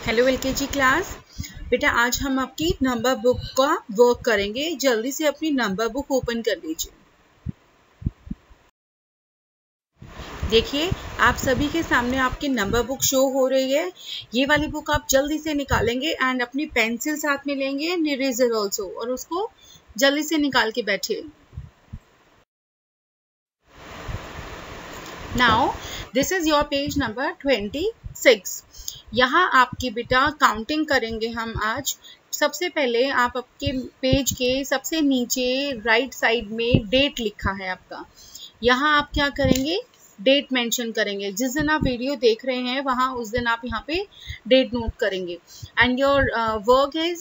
Hello LKG class. बेटा आज हम आपकी नंबर बुक का वर्क करेंगे। जल्दी से अपनी नंबर बुक ओपन कर लीजिए। देखिए आप सभी के सामने आपकी नंबर बुक शो हो रही है। ये वाली बुक आप जल्दी से निकालेंगे एंड अपनी पेंसिल साथ में लेंगे एंड इरेजर ऑल्सो, और उसको जल्दी से निकाल के बैठिए। Now this is your page number 26। यहाँ आपकी बेटा काउंटिंग करेंगे हम आज। सबसे पहले आप आपके पेज के सबसे नीचे राइट साइड में डेट लिखा है आपका। यहाँ आप क्या करेंगे, डेट मेंशन करेंगे। जिस दिन आप वीडियो देख रहे हैं वहाँ उस दिन आप यहाँ पे डेट नोट करेंगे। And your work is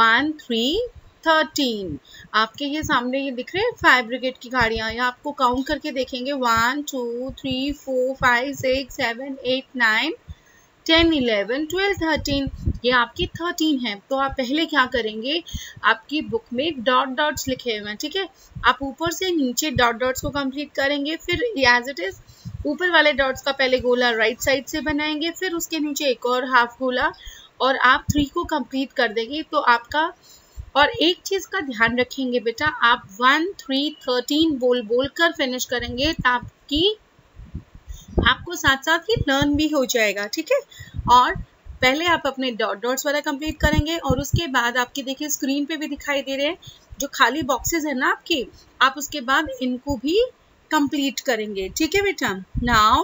1-3-13। आपके ये सामने ये दिख रहे हैं फायर ब्रिगेड की गाड़ियाँ। यहाँ आपको काउंट करके देखेंगे 1 2 3 4 5 6 7 8 9 10 11 12 13। ये आपकी 13 है। तो आप पहले क्या करेंगे, आपकी बुक में डॉट डॉट्स लिखे हुए हैं, ठीक है। आप ऊपर से नीचे डॉट डॉट्स को कंप्लीट करेंगे। फिर एज इट इज ऊपर वाले डॉट्स का पहले गोला राइट साइड से बनाएंगे, फिर उसके नीचे एक और हाफ गोला, और आप 3 को कंप्लीट कर देंगे तो आपका। और एक चीज का ध्यान रखेंगे बेटा, आप 1 3 13 बोल कर फिनिश करेंगे ताकि आपको साथ साथ ही लर्न भी हो जाएगा, ठीक है। और पहले आप अपने डॉट डॉट्स वाला कंप्लीट करेंगे और उसके बाद आपकी देखिए स्क्रीन पे भी दिखाई दे रहे हैं जो खाली बॉक्सेस है ना आपके, आप उसके बाद इनको भी कंप्लीट करेंगे, ठीक है बेटा। Now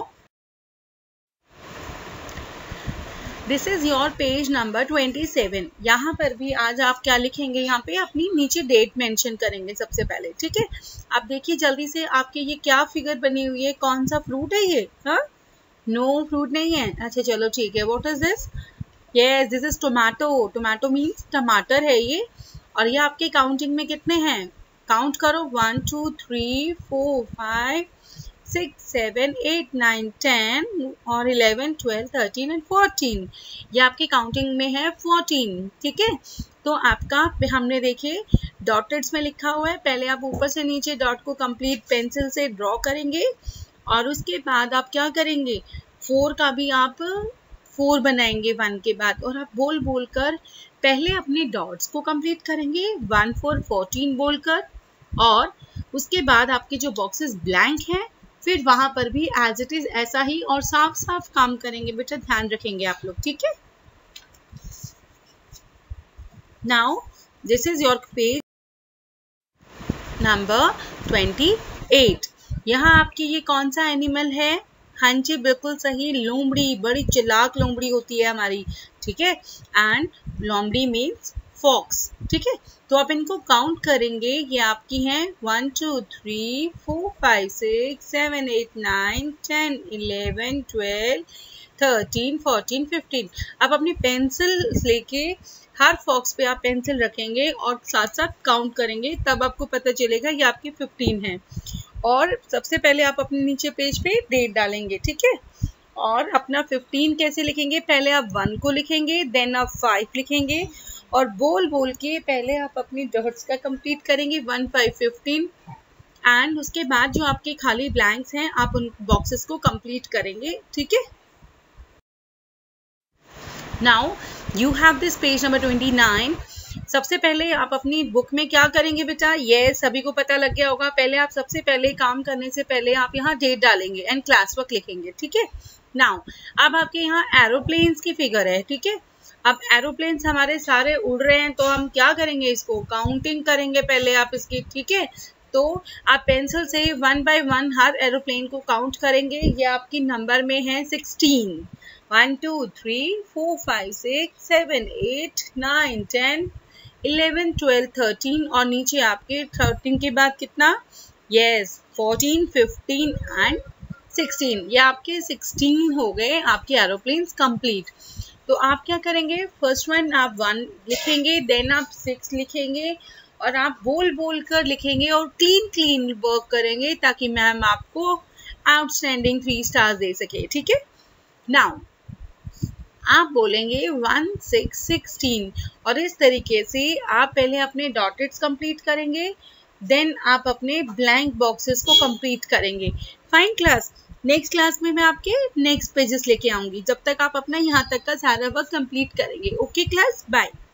this is your page number 27। यहाँ पर भी आज आप क्या लिखेंगे, यहाँ पे अपनी नीचे डेट मेंशन करेंगे सबसे पहले, ठीक है। आप देखिए जल्दी से आपके ये क्या फिगर बनी हुई है, कौन सा फ्रूट है ये? हाँ, नो फ्रूट नहीं है। अच्छा चलो ठीक है। What is this? Yes, this is tomato. Tomato means टमाटर है ये। और ये आपके काउंटिंग में कितने हैं, काउंट करो 1 2 3 4 5 6 7 8 9 10 और 11 12 13 एंड 14। ये आपकी काउंटिंग में है 14, ठीक है। तो आपका हमने देखे डॉटेड्स में लिखा हुआ है। पहले आप ऊपर से नीचे डॉट को कंप्लीट पेंसिल से ड्रॉ करेंगे और उसके बाद आप क्या करेंगे, 4 का भी आप 4 बनाएंगे 1 के बाद, और आप बोल कर पहले अपने डॉट्स को कंप्लीट करेंगे 1 4 14 बोलकर, और उसके बाद आपके जो बॉक्सेस ब्लैंक हैं फिर वहां पर भी एज इट इज ऐसा ही और साफ साफ काम करेंगे बेटा, ध्यान रखेंगे आप लोग, ठीक है। Now this is your page number 28। यहाँ आपकी ये कौन सा एनिमल है? हाँ जी बिल्कुल सही, लोमड़ी। बड़ी चालाक लोमड़ी होती है हमारी, ठीक है। एंड लोमड़ी मीन्स फॉक्स, ठीक है। तो आप इनको काउंट करेंगे, ये आपकी हैं 1 2 3 4 5 6 7 8 9 10 11 12 13 14 15। आप अपनी पेंसिल लेके हर फॉक्स पे आप पेंसिल रखेंगे और साथ साथ काउंट करेंगे, तब आपको पता चलेगा ये आपकी 15 है। और सबसे पहले आप अपने नीचे पेज पे डेट डालेंगे, ठीक है। और अपना 15 कैसे लिखेंगे, पहले आप 1 को लिखेंगे, देन आप 5 लिखेंगे, और बोल के पहले आप अपनी डॉट्स का कंप्लीट करेंगे 1 5 15, एंड उसके बाद जो आपके खाली ब्लैंक्स हैं आप उन बॉक्सेस को कंप्लीट करेंगे, ठीक है। Now you have this page number 29। सबसे पहले आप अपनी बुक में क्या करेंगे बेटा, ये सभी को पता लग गया होगा। पहले आप सबसे पहले काम करने से पहले आप यहाँ डेट डालेंगे एंड क्लास वर्क लिखेंगे, ठीक है। नाउ अब आपके यहाँ एरोप्लेन्स की फिगर है, ठीक है। अब एरोप्लेन्स हमारे सारे उड़ रहे हैं तो हम क्या करेंगे, इसको काउंटिंग करेंगे पहले आप इसकी, ठीक है। तो आप पेंसिल से 1 बाय 1 हर एरोप्लेन को काउंट करेंगे। ये आपकी नंबर में है 16। 1 2 3 4 5 6 7 8 9 10 11 12 13, और नीचे आपके 13 के बाद कितना, यस 14 15 एंड 16। ये आपके 16 हो गए आपके एरोप्लेन्स कंप्लीट। तो आप क्या करेंगे, फर्स्ट वन आप 1 लिखेंगे, देन आप 6 लिखेंगे, और आप बोल कर लिखेंगे और क्लीन वर्क करेंगे ताकि मैम आपको आउटस्टैंडिंग 3 स्टार्स दे सके, ठीक है। नाउ आप बोलेंगे 1 6 16, और इस तरीके से आप पहले अपने डॉटेड्स कंप्लीट करेंगे, देन आप अपने ब्लैंक बॉक्सेस को कंप्लीट करेंगे। Fine class. नेक्स्ट क्लास में मैं आपके नेक्स्ट पेजेस लेके आऊंगी। जब तक आप अपना यहाँ तक का सारा वर्क कंप्लीट करेंगे। Okay class, bye.